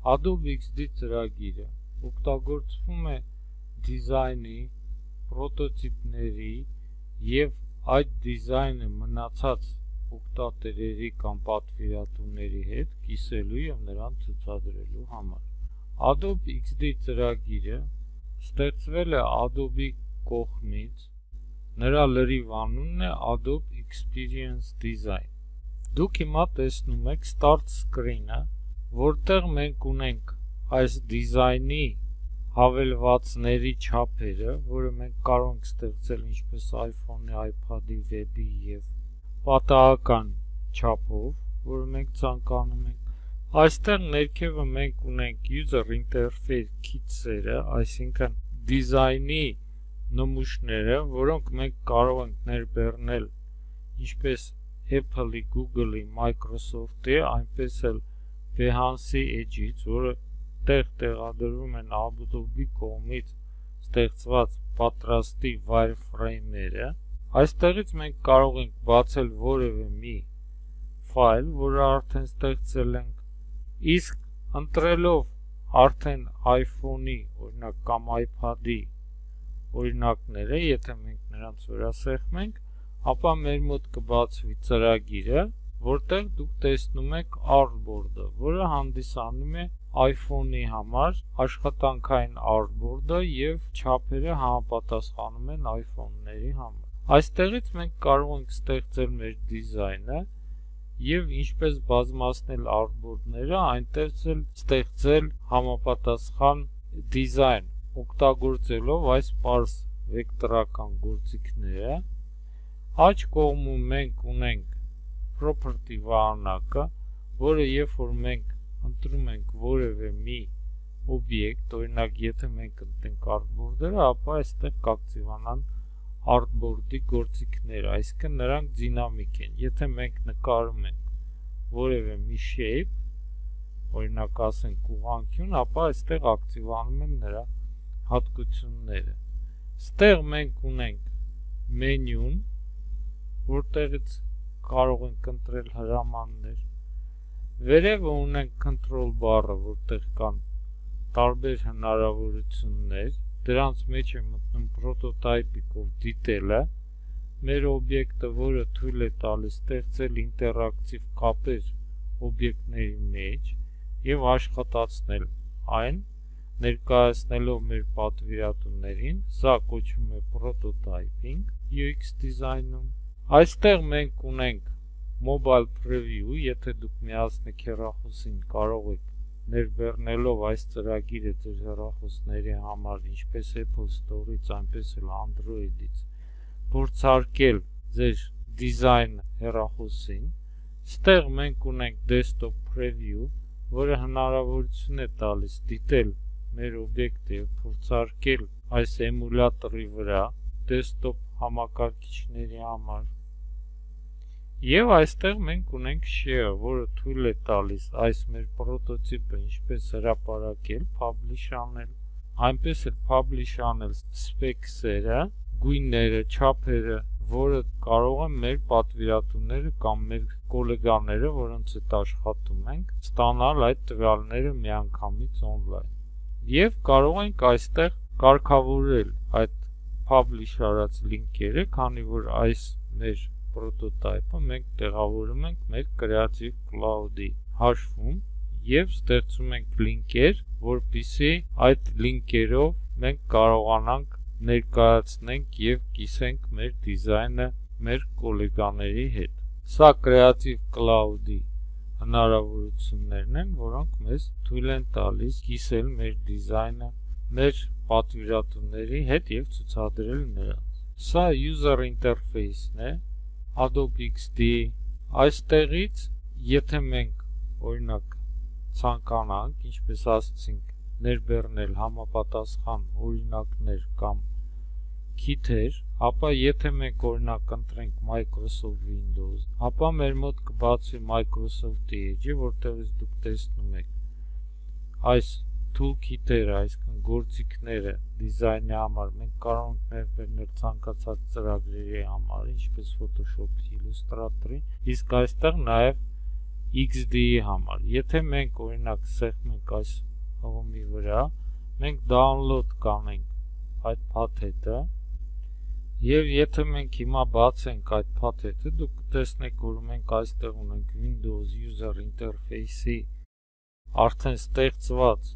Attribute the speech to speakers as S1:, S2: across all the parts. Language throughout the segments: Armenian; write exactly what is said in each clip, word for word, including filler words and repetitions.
S1: Adobe X D ծրագիրը օգտագործվում է դիզայնի, պրոտոտիպների և այդ դիզայնը մնացած օգտատերերի կամ պատվիրատուների հետ կիսելու և նրան ցուցադրելու համար։ Adobe X D ծրագիրը ստեղծվել է Adobe կողմից, նրա լրիվ անունն է Adobe Experience Design։ Դուք հիմա տեսնում եք Start Screen-ը, որտեղ մենք ունենք այս դիզայնի հավելվածների չափերը, որը մենք կարող ենք ստեղծել ինչպես iPhone-ի, iPad-ի, Web-ի և պատահական չափով, որը մենք ցանկանում ենք։ Այստեղ ներքևը մենք ունենք User Interface Kits-երը, այսինքն դիզայնի նմուշները, որոնք մենք կարող ենք ներբեռնել ինչպես Apple-ի, Google-ի, Microsoft-ի, այնպես էլ Behance-ի Edge-ից, որը տեղ տեղադրվում են Adobe կողմից ստեղծված պատրաստի wireframe-երը։ Այստեղից մենք կարող ենք բացել որևէ մի ֆայլ, որը արդեն ստեղծել ենք, իսկ ընտրելով արդեն iPhone-ի, օրինակ կամ iPad-ի օրինակները, եթե մենք նրանց վրա սեղմենք, ապա մեր մոտ կբացվի ծրագիրը, որտեղ դուք տեսնում եք Artboard-ը, որը հանդիսանում է iPhone-ի համար աշխատանքային Artboard-ը և չափերը համապատասխանում են iPhone-ների համար։ Այստեղից մենք կարող ենք ստեղծել մեր դիզայնը և ինչպես բազմացնել Artboard-ները, այնտեղ էլ ստեղծել համապատասխան դիզայն, օգտագործելով այս պարզ վեկտորական գործիքները։ Աջ կողմում մենք ունենք Property վահանակը, որը երբ որ մենք ընտրում ենք որևէ մի օբյեկտ, օրինակ եթե մենք ընտրենք Artboard-ը, ապա այստեղ կակտիվանան Artboard-ի գործիքները, այսինքն նրանք դինամիկ են։ Եթե մենք նկարում ենք որևէ մի shape, օրինակ ասենք ուղղանկյուն, ապա այստեղ ակտիվանում են նրա հատկությունները։ Ստեղ մենք ունենք մենյուն, որտեղից կարող ենք ընտրել հրամաններ։ Վերևը ունենք control bar-ը, որտեղ կան տարբեր հնարավորություններ, դրանց մեջ է մտնում prototype-ով դիտելը, մեր օբյեկտը, որը թույլ է տալիս ստեղծել ինտերակտիվ կապեր օբյեկտների մեջ և աշխատացնել այն, ներկայացնելով մեր պատվիրատուներին, սա կոչվում է prototyping U X դիզայնում։ Այստեղ մենք ունենք Mobile Preview, եթե դուք միացնեք հեռախոսին, կարող եք ներբեռնելով այս ծրագիրը ձեր հեռախոսների համար, ինչպես Apple Store-ից, այնպես էլ Android-ից, փորձարկել ձեր դիզայնը հեռախոսին։ Ստեղ մենք ունենք Desktop Preview, որը հնարավորություն է տալիս դիտել մեր օբյեկտը և փորձարկել այս էմուլյատորի վրա desktop համակարգիչների համար։ Եվ այստեղ մենք ունենք share, որը թույլ է տալիս այս մեր պրոտոտիպը ինչպես հրապարակել, publish անել, այնպես էլ publish անել specs-երը, գույները, չափերը, որը կարող են մեր պատվիրատուները կամ մեր գոլեգաները, որոնց հետ աշխատում ենք, ստանալ այդ տվյալները միանգամից online։ Եվ կարող ենք այստեղ կարգավորել այդ publish արած լինքերը, քանի որ այս մեր պրոտոտայպը մենք տեղավորում ենք մեր Creative Cloud-ի հաշվում և ստեղծում ենք լինքեր, որպեսզի այդ լինքերով մենք կարողանանք ներկայացնենք և կիսենք մեր դիզայնը մեր գոլեգաների հետ։ Սա Creative Cloud-ի հնարավորություններն են, որոնք մեզ թույլ են տալիս կիսել մեր դիզայնը մեր պատվիրատուների հետ և ցուցադրել նրանց։ Սա User Interface-ն է Adobe X D, այստեղից եթե մենք օրինակ ցանկանանք, ինչպես ասացինք, ներբեռնել համապատասխան օրինակներ կամ քիթեր, ապա եթե մենք օրինակ ընտրենք Microsoft Windows, ապա մեր մոտ կբացվի Microsoft-ի Edge-ը, որտեղից դուք տեսնում եք այս toolkit-երը, այսինքն գործիքները դիզայնի համար, մենք կարող ենք ներբեռնել ցանկացած ծրագրերի համար, ինչպես Photoshop-ի, Illustrator-ի, իսկ այստեղ նաև X D-ի համար։ Եթե մենք օրինակ սեղմենք ենք այս հղումի վրա, մենք download կանենք այդ փաթեթը, եւ եթե մենք հիմա բացենք այդ փաթեթը, դուք կտեսնեք, որ մենք այստեղ ունենք Windows User Interface-ի արդեն ստեղծված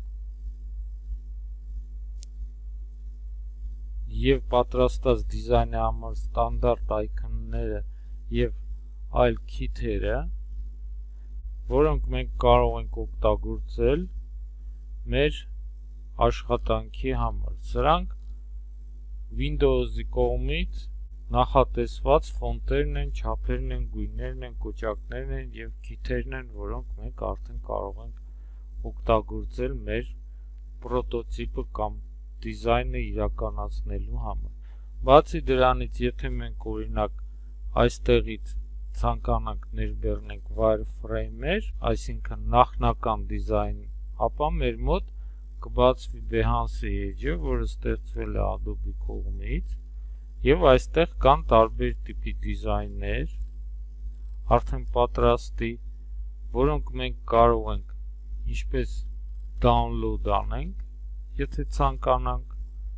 S1: եւ պատրաստած դիզայնի համար ստանդարտ այկոնները եւ այլ քիթերը, որոնք մենք կարող ենք օգտագործել մեր աշխատանքի համար։ Սրանք Windows-ի կողմից նախատեսված ֆոնտերն են, չափերն են, գույներն են, կոճակներն են եւ քիթերն են, որոնք մենք արդեն կարող ենք օգտագործել մեր պրոտոտիպը կամ դիզայնը իրականացնելու համար։ Բացի դրանից, եթե մենք օրինակ այստեղից ցանկանանք ներբեռնենք wireframe-եր, այսինքն նախնական դիզայն, ապա մեր մոտ կբացվի Behance էջը, որը ստեղծվել է Adobe կողմից, եւ այստեղ կան տարբեր տիպի դիզայններ, արդեն պատրաստի, որոնք մենք կարող ենք ինչպես download անենք, եթե ցանկանանք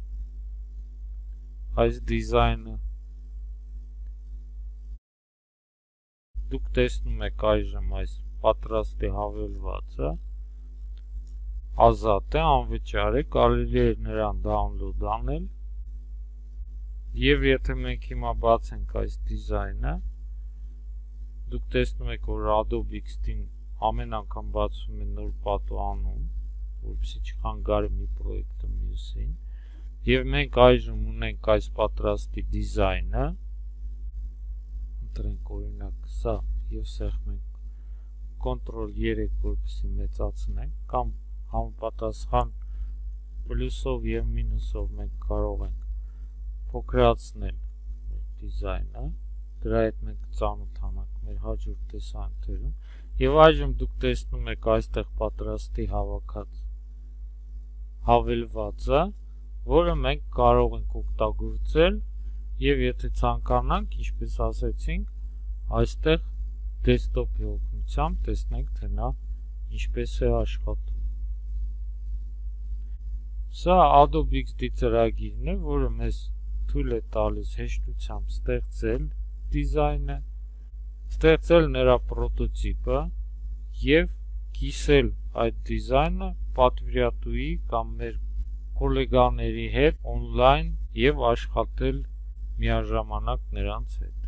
S1: այս դիզայնը։ Դուք տեսնում եք այժմ այս պատրաստի հավելվածը ազատ է, անվճար է, կարելի է նրան download անել, եւ եթե մենք հիմա բացենք այս դիզայնը, դուք տեսնում եք, որ Adobe X D-ն ամեն անգամ բացում է նոր պատու անում, որպեսզի չխանգարի մի պրոյեկտը մյուսին, եւ մենք այժմ ունենք այս պատրաստի դիզայնը, ընտրենք օրինակ սա եւ սեղմենք Ctrl երեք, որպեսզի մեծացնենք, կամ համապատասխան պլյուսով եւ մինուսով մենք կարող ենք փոքրացնել մեր դիզայնը, դրա հետ մենք ծանոթանանք մեր հաջորդ տեսանյութերում, եւ այժմ դուք տեսնում եք այստեղ պատրաստի հավաքած հավելվածը, որը մենք կարող ենք օգտագործել եւ եթե ցանկանանք, ինչպես ասեցինք, այստեղ դեսկտոպի օգնությամբ տեսնենք, թե նա ինչպես է աշխատում։ Սա Adobe X D ծրագիրն է, որը մեզ թույլ է տալիս հեշտությամբ ստեղծել դիզայնը, ստեղծել նրա պրոտոտիպը եւ կիսել այդ դիզայնը պատվիրատուի կամ մեր գոլեգաների հետ on-line եւ աշխատել միաժամանակ նրանց հետ։